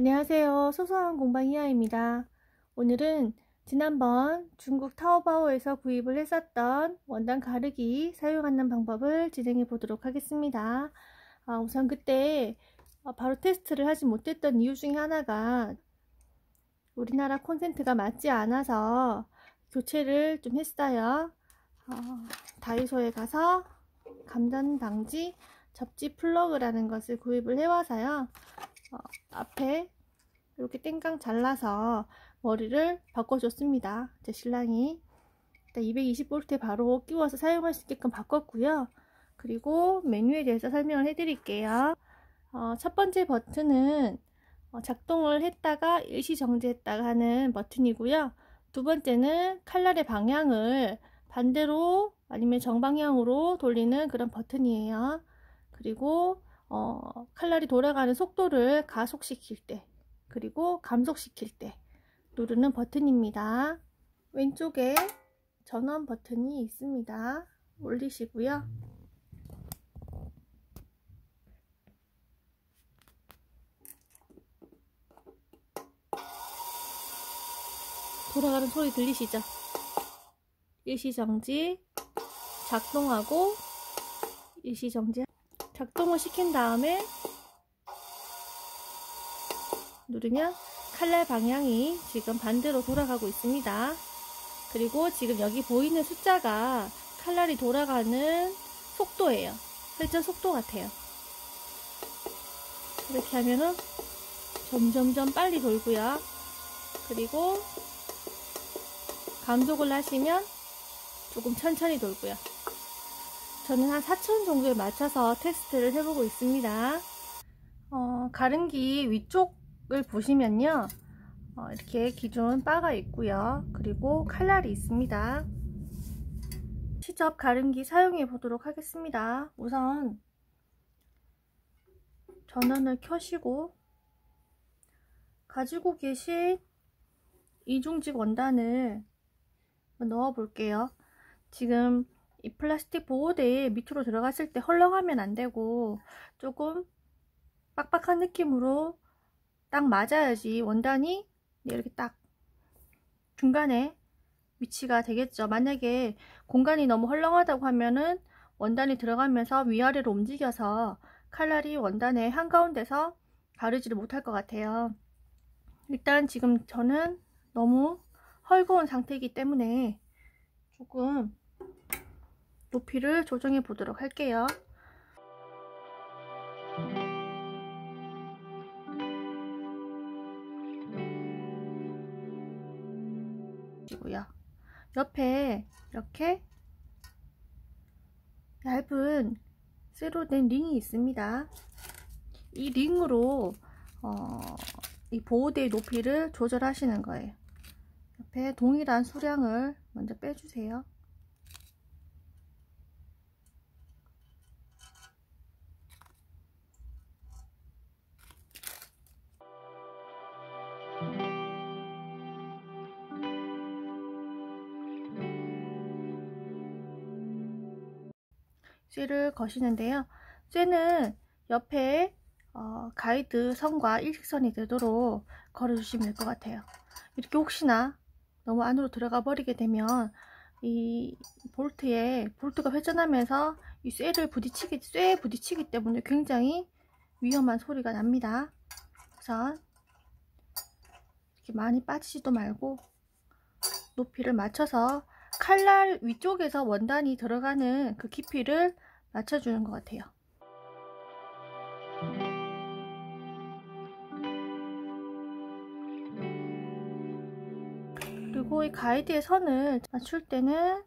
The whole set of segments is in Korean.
안녕하세요. 소소한 공방 이하입니다. 오늘은 지난번 중국 타오바오에서 구입을 했었던 원단 가르기 사용하는 방법을 진행해 보도록 하겠습니다. 우선 그때 바로 테스트를 하지 못했던 이유 중에 하나가 우리나라 콘센트가 맞지 않아서 교체를 좀 했어요. 다이소에 가서 감전 방지 접지 플러그라는 것을 구입을 해와서요. 앞에 이렇게 땡깡 잘라서 머리를 바꿔줬습니다. 제 신랑이 220V에 바로 끼워서 사용할 수 있게끔 바꿨고요. 그리고 메뉴에 대해서 설명을 해드릴게요. 첫 번째 버튼은 작동을 했다가 일시 정지했다가 하는 버튼이고요. 두 번째는 칼날의 방향을 반대로 아니면 정방향으로 돌리는 그런 버튼이에요. 그리고 칼날이 돌아가는 속도를 가속시킬 때 그리고 감속시킬 때 누르는 버튼입니다. 왼쪽에 전원 버튼이 있습니다. 올리시고요. 돌아가는 소리 들리시죠? 일시정지, 작동하고 일시정지. 작동을 시킨 다음에 누르면 칼날 방향이 지금 반대로 돌아가고 있습니다. 그리고 지금 여기 보이는 숫자가 칼날이 돌아가는 속도예요. 회전 속도 같아요. 이렇게 하면은 점점점 빨리 돌고요. 그리고 감속을 하시면 조금 천천히 돌고요. 저는 한 4천 정도에 맞춰서 테스트를 해보고 있습니다. 가른기 위쪽을 보시면요. 이렇게 기존 바가 있고요. 그리고 칼날이 있습니다. 시접 가른기 사용해 보도록 하겠습니다. 우선 전원을 켜시고 가지고 계신 이중직 원단을 넣어 볼게요. 지금 이 플라스틱 보호대 밑으로 들어갔을 때 헐렁하면 안 되고 조금 빡빡한 느낌으로 딱 맞아야지 원단이 이렇게 딱 중간에 위치가 되겠죠. 만약에 공간이 너무 헐렁하다고 하면은 원단이 들어가면서 위아래로 움직여서 칼날이 원단의 한가운데서 가르지를 못할 것 같아요. 일단 지금 저는 너무 헐거운 상태이기 때문에 조금 높이를 조정해 보도록 할게요. 옆에 이렇게 얇은 쇠로 된 링이 있습니다. 이 링으로 이 보호대의 높이를 조절하시는 거예요. 옆에 동일한 수량을 먼저 빼주세요. 쇠를 거시는데요. 쇠는 옆에 가이드 선과 일직선이 되도록 걸어주시면 될 것 같아요. 이렇게 혹시나 너무 안으로 들어가 버리게 되면 이 볼트가 회전하면서 이 쇠에 부딪히기 때문에 굉장히 위험한 소리가 납니다. 우선 이렇게 많이 빠지지도 말고 높이를 맞춰서 칼날 위쪽에서 원단이 들어가는 그 깊이를 맞춰주는 것 같아요. 그리고 이 가이드의 선을 맞출 때는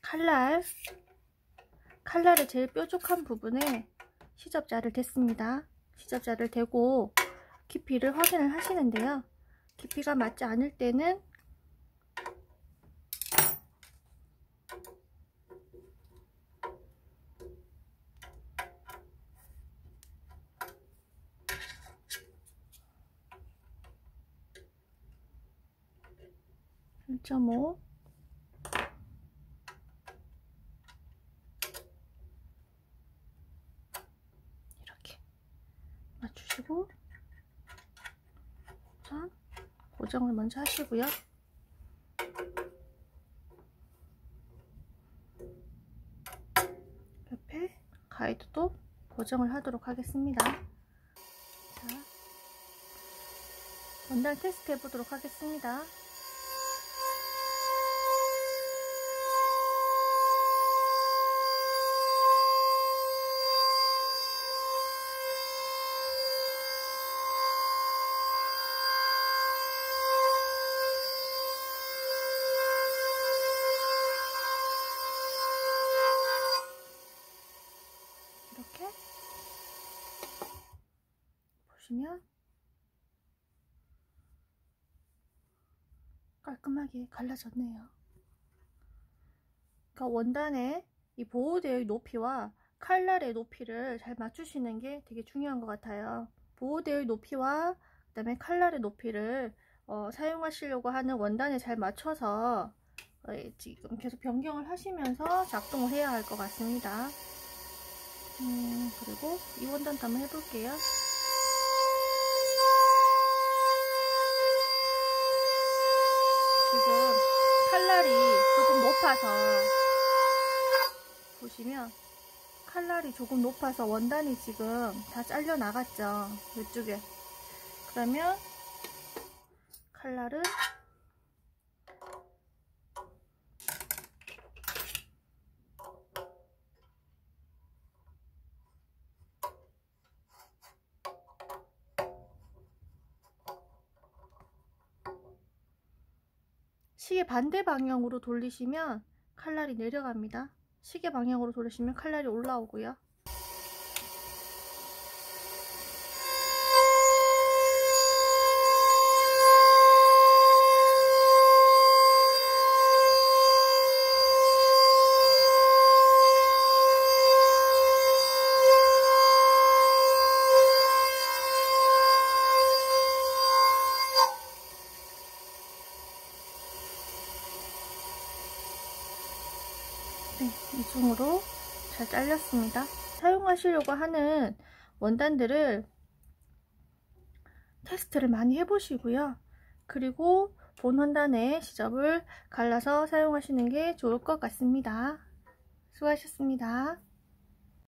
칼날의 제일 뾰족한 부분에 시접자를 댔습니다. 시접자를 대고 깊이를 확인을 하시는데요. 깊이가 맞지 않을 때는 (1.5) 이렇게 맞추시고 고정을 먼저 하시고요. 옆에 가이드도 고정을 하도록 하겠습니다. 자, 원단 테스트 해보도록 하겠습니다. 이렇게 보시면 깔끔하게 갈라졌네요. 그러니까 원단의 이 보호대의 높이와 칼날의 높이를 잘 맞추시는 게 되게 중요한 것 같아요. 보호대의 높이와 그 다음에 칼날의 높이를 사용하시려고 하는 원단에 잘 맞춰서 지금 계속 변경을 하시면서 작동을 해야 할 것 같습니다. 그리고 이 원단도 한번 해볼게요. 지금 칼날이 조금 높아서 보시면 칼날이 조금 높아서 원단이 지금 다 잘려 나갔죠. 이쪽에. 그러면 칼날을 시계 반대 방향으로 돌리시면 칼날이 내려갑니다. 시계 방향으로 돌리시면 칼날이 올라오고요. 네, 이중으로 잘 잘렸습니다. 사용하시려고 하는 원단들을 테스트를 많이 해보시고요. 그리고 본 원단의 시접을 갈라서 사용하시는 게 좋을 것 같습니다. 수고하셨습니다.